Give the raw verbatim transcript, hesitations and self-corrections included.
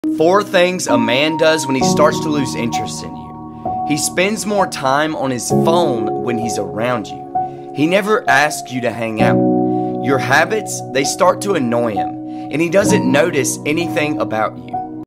Four things a man does when he starts to lose interest in you. He spends more time on his phone when he's around you. He never asks you to hang out. Your habits, they start to annoy him, and he doesn't notice anything about you.